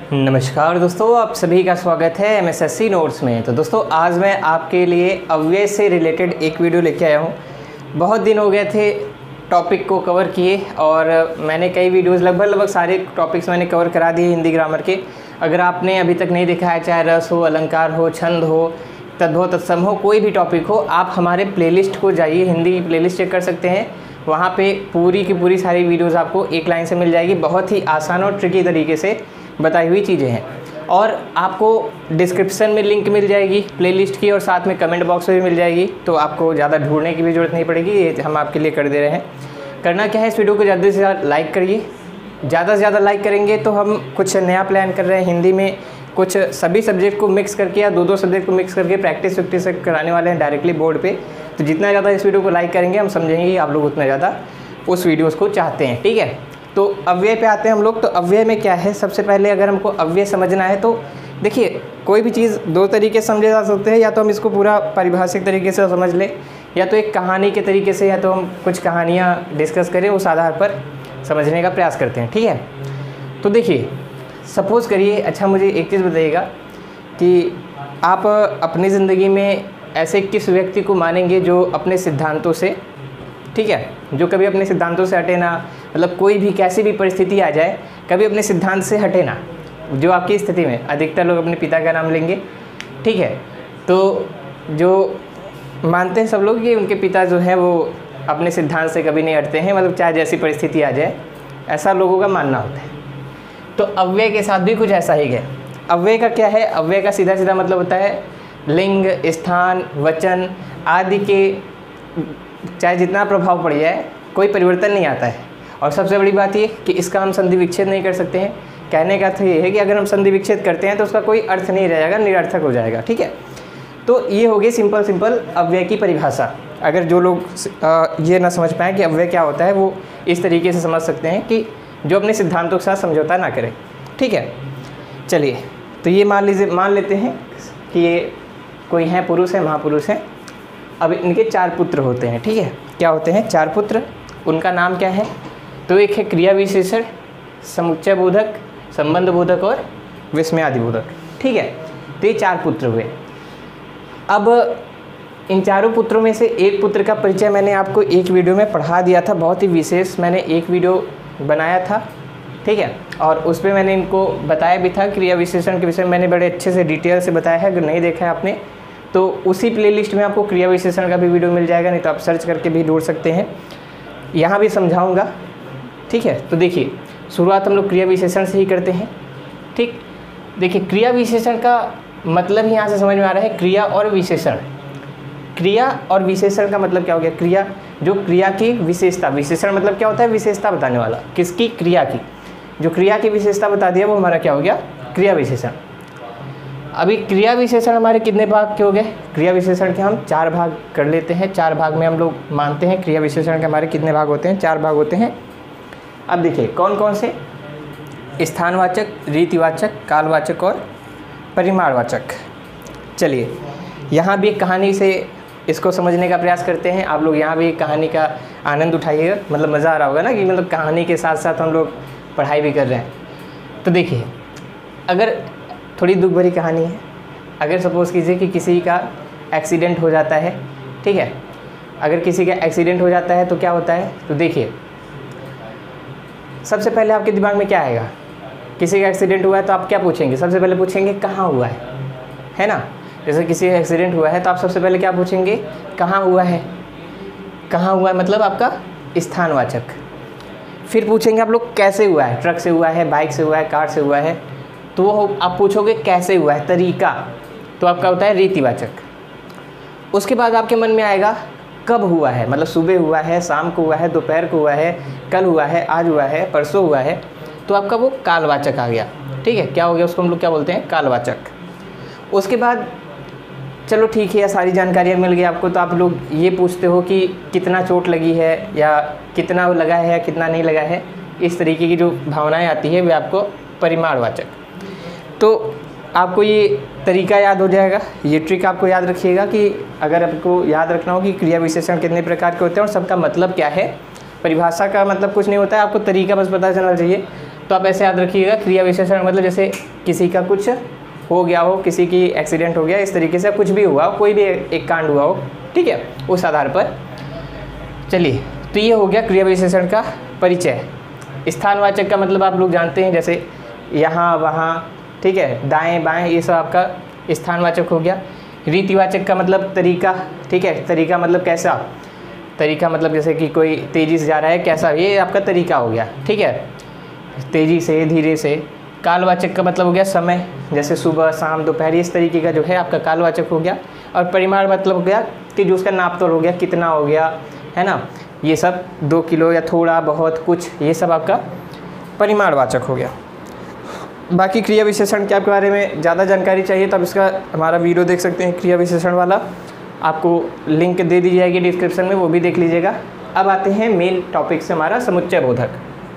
नमस्कार दोस्तों, आप सभी का स्वागत है एमएसएससी नोट्स में। तो दोस्तों आज मैं आपके लिए अव्यय से रिलेटेड एक वीडियो लेके आया हूँ। बहुत दिन हो गए थे टॉपिक को कवर किए और मैंने कई वीडियोस लगभग सारे टॉपिक्स मैंने कवर करा दिए हिंदी ग्रामर के। अगर आपने अभी तक नहीं देखा है, चाहे रस हो, अलंकार हो, छंद हो, तद्भव तत्सम हो, कोई भी टॉपिक हो, आप हमारे प्लेलिस्ट को जाइए, हिंदी की प्लेलिस्ट चेक कर सकते हैं। वहाँ पे पूरी की पूरी सारी वीडियोस आपको एक लाइन से मिल जाएगी। बहुत ही आसान और ट्रिकी तरीके से बताई हुई चीज़ें हैं और आपको डिस्क्रिप्शन में लिंक मिल जाएगी प्लेलिस्ट की और साथ में कमेंट बॉक्स में भी मिल जाएगी। तो आपको ज़्यादा ढूंढने की भी ज़रूरत नहीं पड़ेगी, ये हम आपके लिए कर दे रहे हैं। करना क्या है, इस वीडियो को ज़्यादा से ज़्यादा लाइक करिए। ज़्यादा से ज़्यादा लाइक करेंगे तो हम कुछ नया प्लान कर रहे हैं हिंदी में, कुछ सभी सब्जेक्ट को मिक्स करके या दो सब्जेक्ट को मिक्स करके प्रैक्टिस कराने वाले हैं डायरेक्टली बोर्ड पे। तो जितना ज़्यादा इस वीडियो को लाइक करेंगे हम समझेंगे कि आप लोग उतना ज़्यादा उस वीडियोस को चाहते हैं। ठीक है, तो अव्यय पे आते हैं हम लोग। तो अव्यय में क्या है, सबसे पहले अगर हमको अव्यय समझना है तो देखिए, कोई भी चीज़ दो तरीके से समझे जा सकते हैं। या तो हम इसको पूरा परिभाषिक तरीके से समझ लें, या तो एक कहानी के तरीके से, या तो हम कुछ कहानियाँ डिस्कस करें, उस आधार पर समझने का प्रयास करते हैं। ठीक है, तो देखिए सपोज़ करिए, अच्छा मुझे एक चीज़ बताइएगा कि आप अपनी ज़िंदगी में ऐसे किस व्यक्ति को मानेंगे जो अपने सिद्धांतों से, ठीक है, जो कभी अपने सिद्धांतों से हटे ना, मतलब कोई भी कैसी भी परिस्थिति आ जाए कभी अपने सिद्धांत से हटे ना। जो आपकी स्थिति में अधिकतर लोग अपने पिता का नाम लेंगे, ठीक है, तो जो मानते हैं सब लोग कि उनके पिता जो है वो अपने सिद्धांत से कभी नहीं हटते हैं, मतलब चाहे जैसी परिस्थिति आ जाए, ऐसा लोगों का मानना होता है। तो अव्यय के साथ भी कुछ ऐसा ही है। अव्यय का क्या है, अव्यय का सीधा सीधा मतलब होता है लिंग, स्थान, वचन आदि के चाहे जितना प्रभाव पड़ जाए कोई परिवर्तन नहीं आता है। और सबसे बड़ी बात ये कि इसका हम संधि विच्छेद नहीं कर सकते हैं। कहने का अर्थ ये है कि अगर हम संधि विच्छेद करते हैं तो उसका कोई अर्थ नहीं रहेगा, निरर्थक हो जाएगा। ठीक है, तो ये हो गई सिंपल अव्यय की परिभाषा। अगर जो लोग ये ना समझ पाएँ कि अव्यय क्या होता है, वो इस तरीके से समझ सकते हैं कि जो अपने सिद्धांतों के साथ समझौता ना करें। ठीक है, चलिए, तो ये मान लेते हैं कि ये कोई हैं, पुरुष हैं, महापुरुष हैं। अब इनके 4 पुत्र होते हैं। ठीक है, क्या होते हैं, 4 पुत्र। उनका नाम क्या है, तो एक है क्रिया विशेषण, समुच्चय बोधक, संबंध बोधक और विस्मयादि बोधक। ठीक है, तो ये 4 पुत्र हुए। अब इन चारों पुत्रों में से एक पुत्र का परिचय मैंने आपको एक वीडियो में पढ़ा दिया था, बहुत ही विशेष मैंने एक वीडियो बनाया था। ठीक है, और उस पर मैंने इनको बताया भी था, क्रिया विशेषण के विषय में मैंने बड़े अच्छे से डिटेल से बताया है। अगर नहीं देखा है आपने तो उसी प्लेलिस्ट में आपको क्रिया विशेषण का भी वीडियो मिल जाएगा, नहीं तो आप सर्च करके भी ढूंढ सकते हैं, यहाँ भी समझाऊंगा। ठीक है, तो देखिए शुरुआत हम लोग क्रिया विशेषण से ही करते हैं। ठीक, देखिए क्रिया विशेषण का मतलब ही यहाँ से समझ में आ रहा है, क्रिया और विशेषण। क्रिया और विशेषण का मतलब क्या हो गया, क्रिया जो क्रिया की विशेषता, विशेषण मतलब क्या होता है, विशेषता बताने वाला, किसकी, क्रिया की। जो क्रिया की विशेषता बता दिया वो हमारा क्या हो गया, क्रिया विशेषण। अभी क्रिया विशेषण हमारे कितने भाग के हो गए, क्रिया विशेषण के हम 4 भाग कर लेते हैं। 4 भाग में हम लोग मानते हैं क्रिया विशेषण के हमारे कितने भाग होते हैं, 4 भाग होते हैं। अब देखिए कौन कौन से, स्थानवाचक, रीतिवाचक, कालवाचक और परिमाणवाचक। चलिए यहाँ भी एक कहानी से इसको समझने का प्रयास करते हैं। आप लोग यहाँ भी कहानी का आनंद उठाइएगा, मतलब मज़ा आ रहा होगा ना कि मतलब कहानी के साथ साथ हम लोग पढ़ाई भी कर रहे हैं। तो देखिए, अगर थोड़ी दुख भरी कहानी है। अगर सपोज़ कीजिए कि किसी का एक्सीडेंट हो जाता है, ठीक है, अगर किसी का एक्सीडेंट हो जाता है तो क्या होता है, तो देखिए सबसे पहले आपके दिमाग में क्या आएगा, किसी का एक्सीडेंट हुआ है तो आप क्या पूछेंगे, सबसे पहले पूछेंगे कहाँ हुआ है ना। जैसे किसी का एक्सीडेंट हुआ है तो आप सबसे पहले क्या पूछेंगे, कहाँ हुआ है। कहाँ हुआ है मतलब आपका स्थानवाचक। फिर पूछेंगे आप लोग कैसे हुआ है, ट्रक से हुआ है, बाइक से हुआ है, कार से हुआ है, तो वो आप पूछोगे कैसे हुआ है, तरीका, तो आपका होता है रीतिवाचक। उसके बाद आपके मन में आएगा कब हुआ है, मतलब सुबह हुआ है, शाम को हुआ है, दोपहर को हुआ है, कल हुआ है, आज हुआ है, परसों हुआ है, तो आपका वो कालवाचक आ गया। ठीक है, क्या हो गया, उसको हम लोग क्या बोलते हैं, कालवाचक। उसके बाद चलो ठीक है, सारी जानकारियाँ मिल गई आपको, तो आप लोग ये पूछते हो कि कितना चोट लगी है, या कितना लगा है, या कितना नहीं लगा है। इस तरीके की जो भावनाएँ आती है वे आपको परिमाणवाचक। तो आपको ये तरीका याद हो जाएगा, ये ट्रिक आपको याद रखिएगा कि अगर आपको याद रखना हो कि क्रिया विशेषण कितने प्रकार के होते हैं और सबका मतलब क्या है। परिभाषा का मतलब कुछ नहीं होता है, आपको तरीका बस पता चलना चाहिए। तो आप ऐसे याद रखिएगा, क्रिया विशेषण मतलब जैसे किसी का कुछ हो गया हो, किसी की एक्सीडेंट हो गया, इस तरीके से कुछ भी हुआ हो, कोई भी एक कांड हुआ हो, ठीक है, उस आधार पर। चलिए, तो ये हो गया क्रिया विशेषण का परिचय। स्थानवाचक का मतलब आप लोग जानते हैं, जैसे यहाँ वहाँ, ठीक है, दाएं बाएं, ये सब आपका स्थानवाचक हो गया। रीतिवाचक का मतलब तरीका, ठीक है, तरीका मतलब कैसा, तरीका मतलब जैसे कि कोई तेज़ी से जा रहा है, कैसा, ये आपका तरीका हो गया, ठीक है, तेज़ी से, धीरे से। कालवाचक का मतलब हो गया समय, जैसे सुबह शाम दोपहर, इस तरीके का जो है आपका कालवाचक हो गया। और परिमाण मतलब हो गया कि जो उसका नापतोल हो गया, कितना हो गया, है ना, ये सब 2 किलो या थोड़ा बहुत कुछ, ये सब आपका परिमाणवाचक हो गया। बाकी क्रिया विशेषण के आपके बारे में ज़्यादा जानकारी चाहिए तो आप इसका हमारा वीडियो देख सकते हैं, क्रिया विशेषण वाला, आपको लिंक दे दी जाएगी डिस्क्रिप्शन में, वो भी देख लीजिएगा। अब आते हैं मेन टॉपिक से, हमारा समुच्चय बोधक।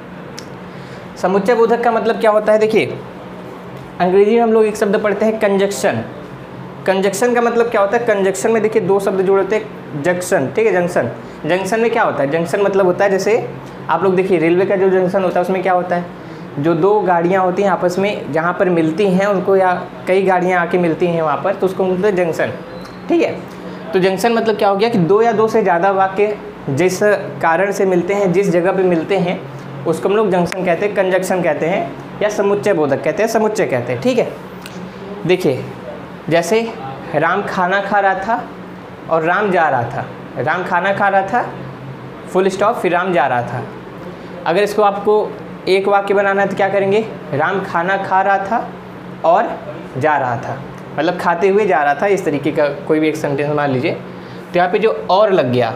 समुच्चय बोधक का मतलब क्या होता है, देखिए अंग्रेजी में हम लोग एक शब्द पढ़ते हैं कंजक्शन। कंजक्शन का मतलब क्या होता है, कंजक्शन में देखिए 2 शब्द जोड़े होते हैं, जंक्शन, ठीक है, जंक्शन। जंक्शन में क्या होता है, जंक्शन मतलब होता है जैसे आप लोग देखिए रेलवे का जो जंक्शन होता है उसमें क्या होता है, जो 2 गाड़ियाँ होती हैं आपस में जहाँ पर मिलती हैं उनको, या कई गाड़ियाँ आके मिलती हैं वहाँ पर, तो उसको बोलते हैं जंक्शन, ठीक है। तो जंक्शन मतलब क्या हो गया कि 2 या 2 से ज़्यादा वाक्य जिस कारण से मिलते हैं, जिस जगह पे मिलते हैं, उसको हम लोग जंक्शन कहते हैं, कंजक्शन कहते हैं, या समुच्चय बोधक कहते हैं, समुच्चय कहते हैं, ठीक है। देखिए जैसे राम खाना खा रहा था और राम जा रहा था, राम खाना खा रहा था, फुल स्टॉप, फिर राम जा रहा था। अगर इसको आपको एक वाक्य बनाना है तो क्या करेंगे, राम खाना खा रहा था और जा रहा था, मतलब खाते हुए जा रहा था, इस तरीके का कोई भी एक सेंटेंस मान लीजिए। तो यहाँ पे जो और लग गया,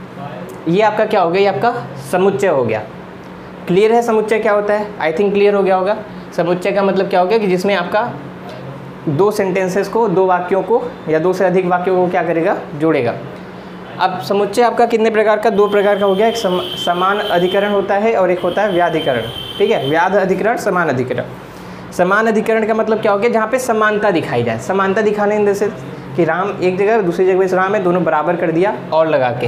ये आपका क्या हो गया, ये आपका समुच्चय हो गया। क्लियर है समुच्चय क्या होता है, आई थिंक क्लियर हो गया होगा। समुच्चय का मतलब क्या हो गया कि जिसमें आपका 2 सेंटेंसेस को, 2 वाक्यों को या 2 से अधिक वाक्यों को क्या करेगा, जोड़ेगा। अब समुच्चय आपका कितने प्रकार का, 2 प्रकार का हो गया, एक समान अधिकरण होता है और एक होता है व्याधिकरण, ठीक है, व्याध अधिकरण, समान अधिकरण। समान अधिकरण का मतलब क्या हो गया, जहाँ पे समानता दिखाई जाए। समानता दिखाने जैसे कि राम एक जगह दूसरी जगह पे राम है, दोनों बराबर कर दिया, और लगा के,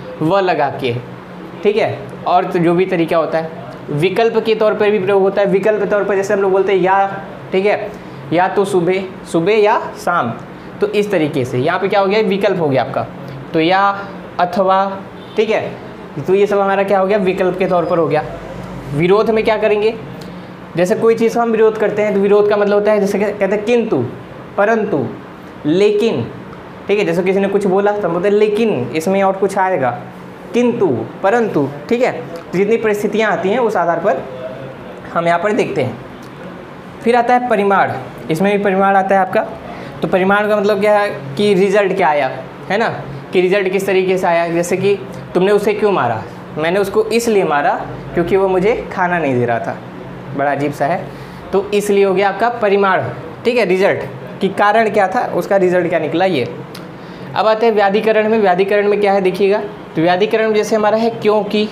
व लगा के, ठीक है। और तो जो भी तरीका होता है, विकल्प के तौर पर भी प्रयोग होता है। विकल्प के तौर पर जैसे हम लोग बोलते हैं या, ठीक है, या तो सुबह, सुबह या शाम, तो इस तरीके से यहाँ पे क्या हो गया, विकल्प हो गया आपका। तो या, अथवा, ठीक है, तो ये सब हमारा क्या हो गया, विकल्प के तौर पर हो गया। विरोध में क्या करेंगे, जैसे कोई चीज़ हम विरोध करते हैं तो विरोध का मतलब होता है, जैसे कहते हैं किंतु, परंतु, लेकिन, ठीक है, जैसे किसी ने कुछ बोला तो हम बोलते हैं लेकिन इसमें और कुछ आएगा, किंतु, परंतु, ठीक है। तो जितनी परिस्थितियाँ आती हैं उस आधार पर हम यहाँ पर देखते हैं। फिर आता है परिमाण, इसमें भी परिमाण आता है आपका। तो परिमाण का मतलब क्या है कि रिजल्ट क्या आया, है ना, कि रिजल्ट किस तरीके से आया। जैसे कि तुमने उसे क्यों मारा, मैंने उसको इसलिए मारा क्योंकि वो मुझे खाना नहीं दे रहा था, बड़ा अजीब सा है, तो इसलिए हो गया आपका परिमाण, ठीक है, रिजल्ट कि कारण क्या था, उसका रिजल्ट क्या निकला ये। अब आते हैं व्याधिकरण में। व्याधिकरण में क्या है देखिएगा, तो व्याधिकरण में जैसे हमारा है क्योंकि,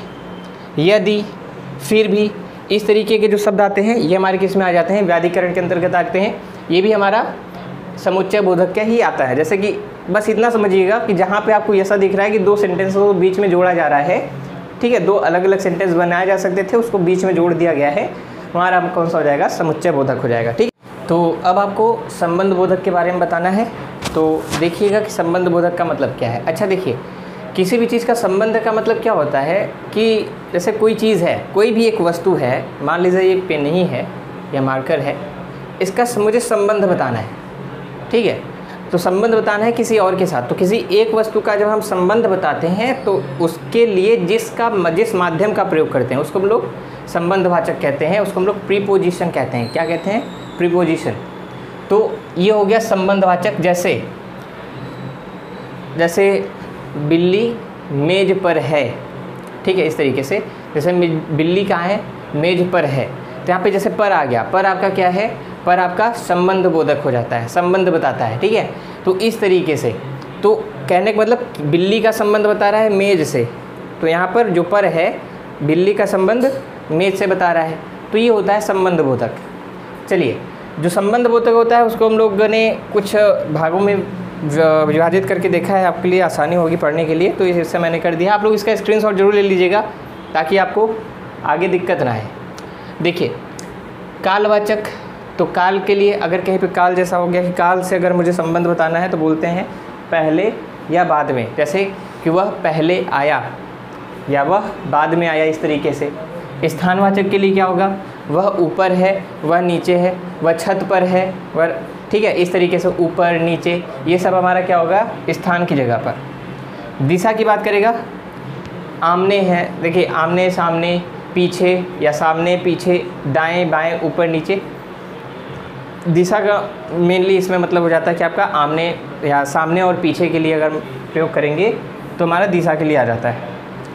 यदि, फिर भी, इस तरीके के जो शब्द आते हैं ये हमारे किस में आ जाते हैं, व्याधिकरण के अंतर्गत आते हैं। ये भी हमारा समुच्चय बोधक का ही आता है। जैसे कि बस इतना समझिएगा कि जहाँ पे आपको ऐसा दिख रहा है कि 2 सेंटेंस को बीच में जोड़ा जा रहा है, ठीक है, 2 अलग अलग सेंटेंस बनाए जा सकते थे, उसको बीच में जोड़ दिया गया है, हमारा कौन सा हो जाएगा, समुच्चय बोधक हो जाएगा, ठीक। तो अब आपको संबंध बोधक के बारे में बताना है। तो देखिएगा कि संबंध बोधक का मतलब क्या है। अच्छा देखिए, किसी भी चीज़ का संबंध का मतलब क्या होता है कि जैसे कोई चीज़ है, कोई भी एक वस्तु है, मान लीजिए ये पेन ही है या मार्कर है, इसका मुझे संबंध बताना है, ठीक है। तो संबंध बताना है किसी और के साथ। तो किसी एक वस्तु का जब हम संबंध बताते हैं तो उसके लिए जिस माध्यम का प्रयोग करते हैं उसको हम लोग संबंधवाचक कहते हैं, उसको हम लोग प्रीपोजिशन कहते हैं। क्या कहते हैं, प्रीपोजिशन। तो ये हो गया संबंधवाचक। जैसे बिल्ली मेज पर है, ठीक है, इस तरीके से। जैसे बिल्ली कहाँ है, मेज पर है, तो यहाँ पे जैसे पर आ गया, पर आपका क्या है, पर आपका संबंध बोधक हो जाता है, संबंध बताता है, ठीक है। तो इस तरीके से, तो कहने का मतलब बिल्ली का संबंध बता रहा है मेज से, तो यहाँ पर जो पर है बिल्ली का संबंध मेज से बता रहा है, तो ये होता है संबंध बोधक। चलिए, जो संबंध बोधक होता है उसको हम लोगों ने कुछ भागों में विभाजित करके देखा है, आपके लिए आसानी होगी पढ़ने के लिए, तो इस हिस्से मैंने कर दिया। आप लोग इसका स्क्रीनशॉट जरूर ले लीजिएगा ताकि आपको आगे दिक्कत ना आए। देखिए, कालवाचक, तो काल के लिए अगर कहीं पे काल जैसा हो गया कि काल से अगर मुझे संबंध बताना है तो बोलते हैं पहले या बाद में, जैसे कि वह पहले आया या वह बाद में आया, इस तरीके से। स्थानवाचक के लिए क्या होगा, वह ऊपर है, वह नीचे है, वह छत पर है, वह, ठीक है, इस तरीके से ऊपर नीचे, ये सब हमारा क्या होगा, स्थान की जगह पर। दिशा की बात करेगा, आमने है, देखिए आमने सामने, पीछे या सामने पीछे, दाएं बाएं, ऊपर नीचे। दिशा का मेनली इसमें मतलब हो जाता है कि आपका आमने या सामने और पीछे के लिए अगर प्रयोग करेंगे तो हमारा दिशा के लिए आ जाता है।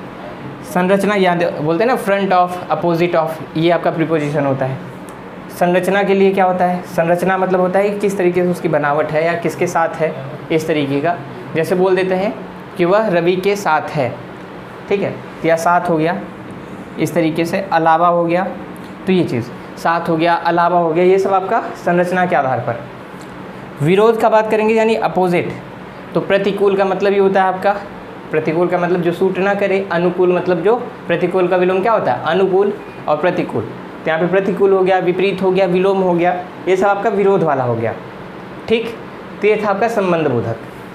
संरचना याद बोलते हैं ना, फ्रंट ऑफ, अपोजिट ऑफ, ये आपका प्रीपोजिशन होता है। संरचना के लिए क्या होता है, संरचना मतलब होता है कि किस तरीके से उसकी बनावट है या किसके साथ है, इस तरीके का। जैसे बोल देते हैं कि वह रवि के साथ है, ठीक है, या साथ हो गया, इस तरीके से। अलावा हो गया, तो ये चीज़ साथ हो गया, अलावा हो गया, ये सब आपका संरचना के आधार पर। विरोध का बात करेंगे यानी अपोजिट, तो प्रतिकूल का मतलब ये होता है आपका, प्रतिकूल का मतलब जो सूट ना करे, अनुकूल मतलब जो, प्रतिकूल का विलोम क्या होता है, अनुकूल और प्रतिकूल। तो यहाँ पे प्रतिकूल हो गया, विपरीत हो गया, विलोम हो गया, ये सब आपका विरोध वाला हो गया, ठीक। तो ये था आपका संबंध बोधक।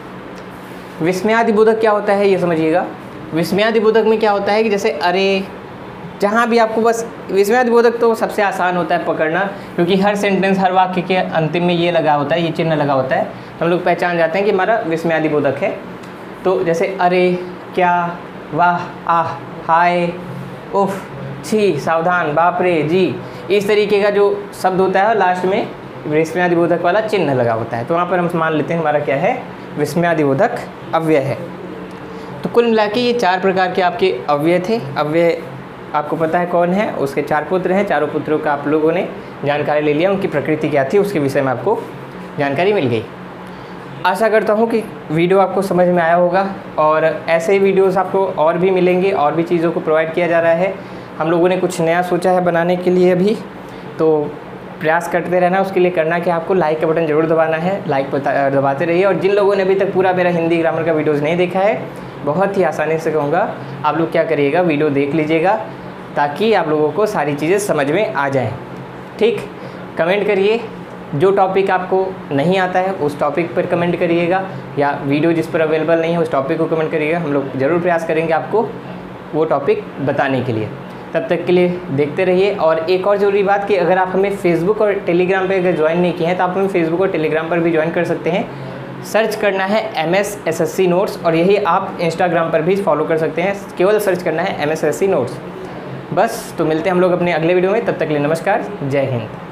विस्मयादि बोधक क्या होता है ये समझिएगा। विस्मयादि बोधक में क्या होता है कि जैसे अरे, जहाँ भी आपको बस, विस्मयादि बोधक तो सबसे आसान होता है पकड़ना, क्योंकि हर सेंटेंस, हर वाक्य के अंतिम में ये लगा होता है, ये चिन्ह लगा होता है, तो हम लोग पहचान जाते हैं कि हमारा विस्मयादि बोधक है। तो जैसे अरे, क्या, वाह, आह, हाय, उफ, छी, सावधान, बाप रे, जी, इस तरीके का जो शब्द होता है लास्ट में विस्मयादि बोधक वाला चिन्ह लगा होता है, तो वहाँ पर हम मान लेते हैं हमारा क्या है, विस्मयादि बोधक अव्यय है। तो कुल मिला के ये 4 प्रकार के आपके अव्यय थे। अव्यय आपको पता है कौन है, उसके 4 पुत्र हैं, चारों पुत्रों का आप लोगों ने जानकारी ले लिया, उनकी प्रकृति क्या थी उसके विषय में आपको जानकारी मिल गई। आशा करता हूँ कि वीडियो आपको समझ में आया होगा, और ऐसे ही वीडियोस आपको और भी मिलेंगे, और भी चीज़ों को प्रोवाइड किया जा रहा है। हम लोगों ने कुछ नया सोचा है बनाने के लिए अभी, तो प्रयास करते रहना। उसके लिए करना कि आपको लाइक का बटन ज़रूर दबाना है, लाइक दबाते रहिए। और जिन लोगों ने अभी तक पूरा मेरा हिंदी ग्रामर का वीडियोज़ नहीं देखा है, बहुत ही आसानी से कहूँगा आप लोग क्या करिएगा, वीडियो देख लीजिएगा, ताकि आप लोगों को सारी चीज़ें समझ में आ जाएँ, ठीक। कमेंट करिए, जो टॉपिक आपको नहीं आता है उस टॉपिक पर कमेंट करिएगा, या वीडियो जिस पर अवेलेबल नहीं है उस टॉपिक को कमेंट करिएगा। हम लोग ज़रूर प्रयास करेंगे आपको वो टॉपिक बताने के लिए। तब तक के लिए देखते रहिए। और एक और ज़रूरी बात कि अगर आप हमें फेसबुक और टेलीग्राम पे अगर ज्वाइन नहीं किए हैं तो आप हमें फेसबुक और टेलीग्राम पर भी ज्वाइन कर सकते हैं। सर्च करना है MS SSC नोट्स, और यही आप इंस्टाग्राम पर भी फॉलो कर सकते हैं, केवल सर्च करना है MS SSC नोट्स बस। तो मिलते हैं हम लोग अपने अगले वीडियो में, तब तक के लिए नमस्कार, जय हिंद।